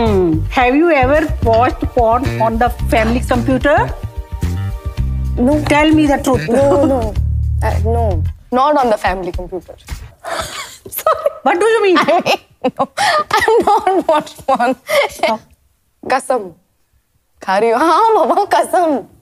Have you ever watched porn on the family computer? No. Tell me the truth. No. No. Not on the family computer. Sorry. What do you mean? I mean, no. I'm not watched porn. Kasam. खा रही हो हाँ मामा कसम